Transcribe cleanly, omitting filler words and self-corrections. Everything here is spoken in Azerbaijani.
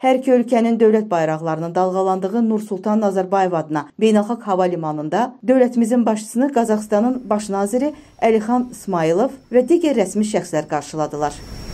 Hər iki ölkənin dövlət bayraqlarının dalğalandığı Nursultan Nazarbayev adına beynəlxalq hava limanında dövlətimizin başçısını Qazaxıstanın baş naziri Əlixan İsmayılov və digər rəsmi şəxslər qarşıladılar.